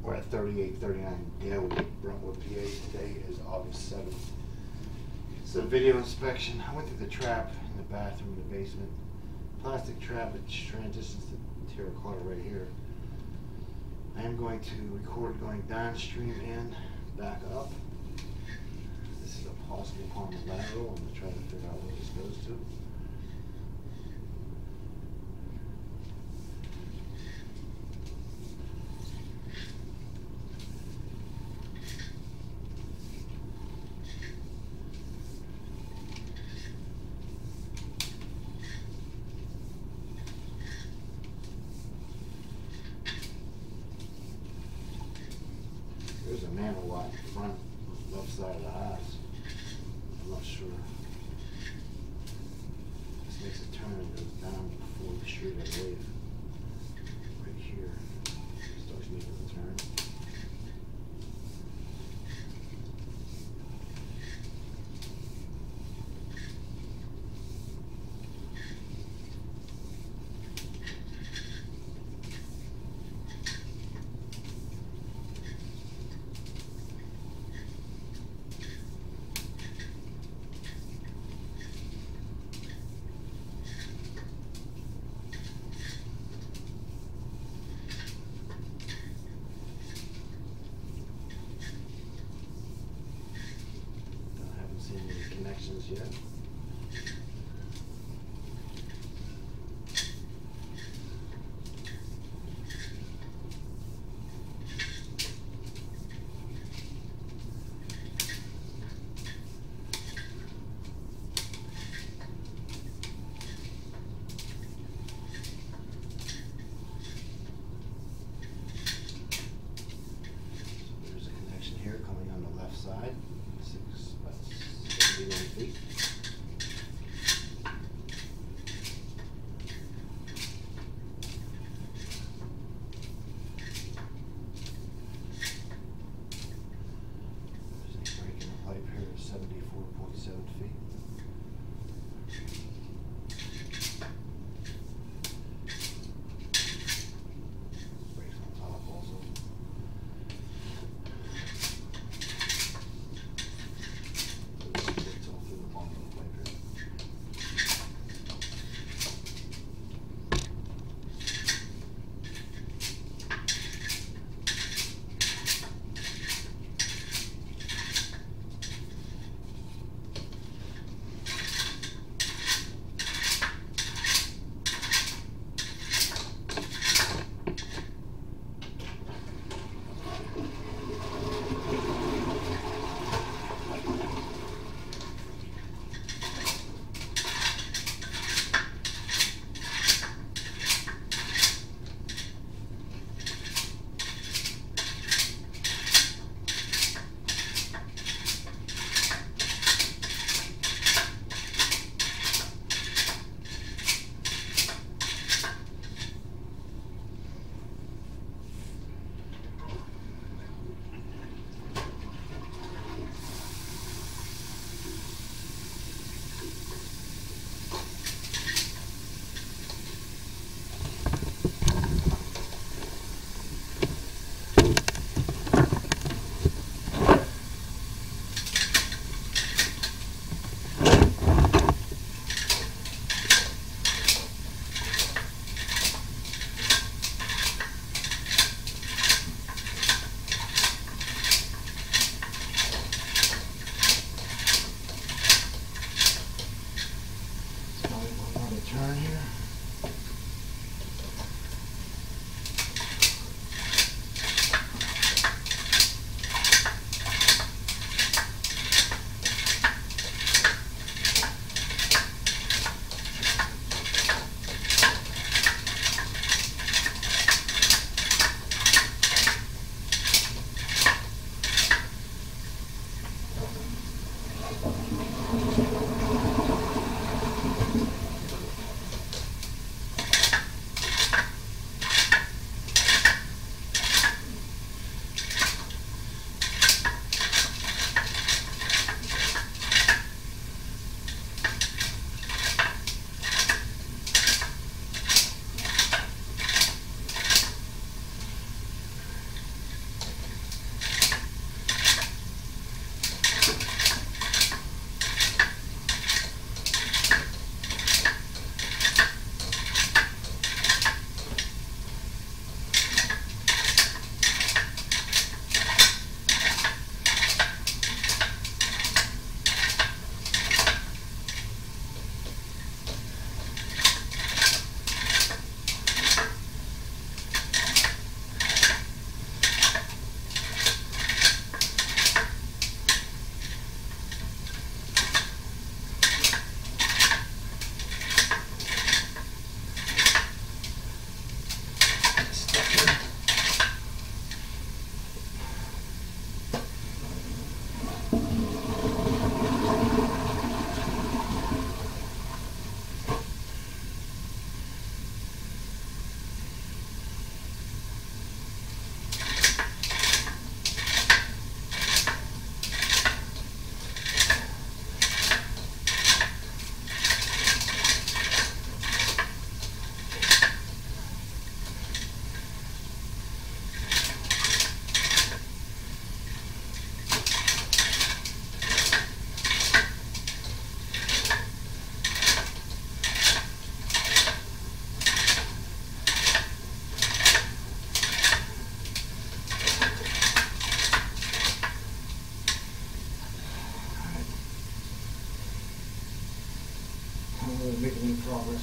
We're at 3839 Dale, Brentwood, PA. Today is August 7th. It's a video inspection. I went through the trap in the bathroom in the basement. Plastic trap, which transitions to terracotta right here. I am going to record going downstream and back up. This is a possible upon the lateral. I'm going to try to figure out where this goes to. There's a manhole out in front, left side of the house. I'm not sure. This makes a turn and goes down before the street, I believe. Right here. Starts making the turn.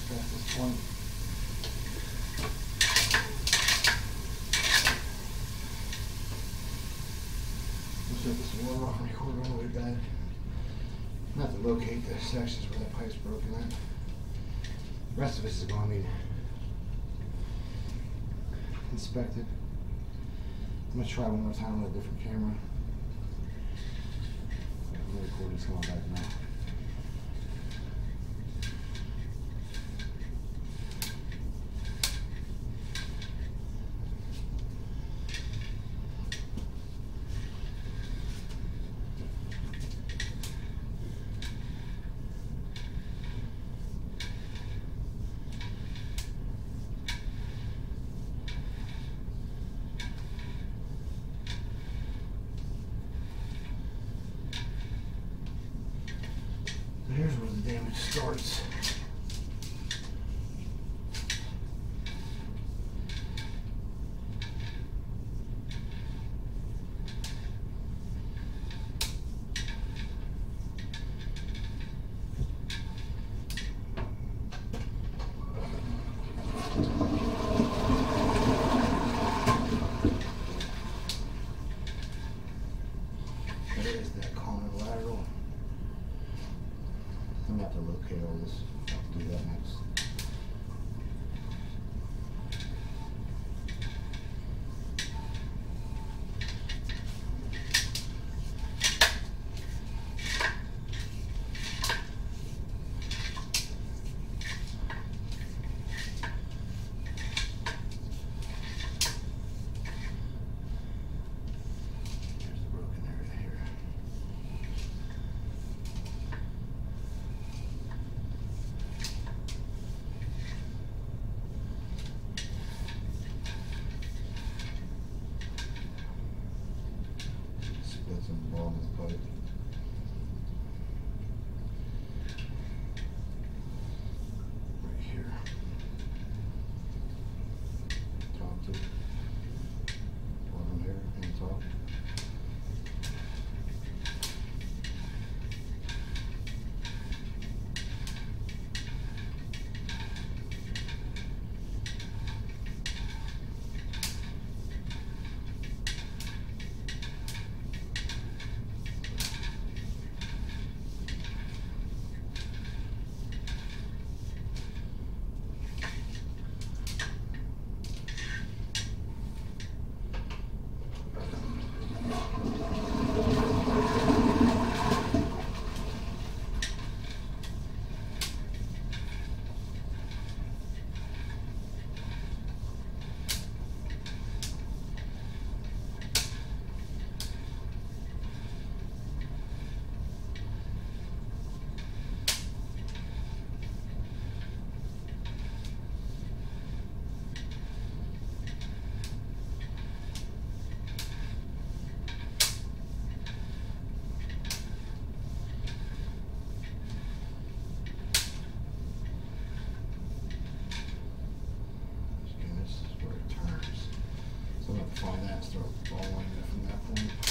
past this point. Looks like this water off my cord all the way back. I'm gonna have to locate the sections where that pipe's broken at. The rest of this is going to be inspected. I'm gonna try one more time with a different camera. The recording's going back now. Here's where the damage starts. There is that corner lateral. I'm gonna have to locate all this. I'll do that next. Here's the broken area here. That's in the bottom of the pipe. Right here. Top to bottom here and top. Again, this is where it turns. So I'm going to have to find that and start following it from that point.